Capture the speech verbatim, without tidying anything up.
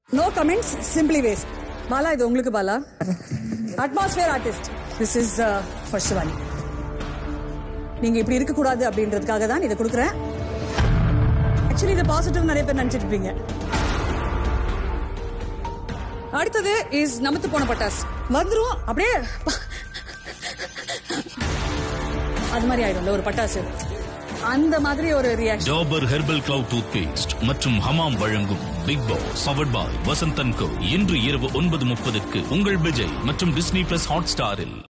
No comments, simply waste. Bala, இது உங்களுக்கு. Bala, atmosphere artist. This is for Shivani. நீங்க இப்படி இருக்க கூடாது அப்படின்றதுக்காக தான் இதை கொடுக்குறேன். ஆக்சுவலி இது பாசிட்டிவ் நிறைய பேர் நினைச்சிட்டு இருப்பீங்க. அடுத்தது இஸ் நமத்து போன பட்டாஸ். வந்துரும் அப்படியே அது மாதிரி ஆயிடும்ல ஒரு பட்டாசு, அந்த மாதிரி ஒரு reaction. Dabur herbal clove toothpaste மற்றும் ஹமாம் வழங்கும் big boss powered by Vasanthan co இன்று இரவு ஒன்பது முப்பதுக்கு உங்கள் விஜய் மற்றும் டிஸ்னி பிளஸ் ஹாட் ஸ்டாரில்.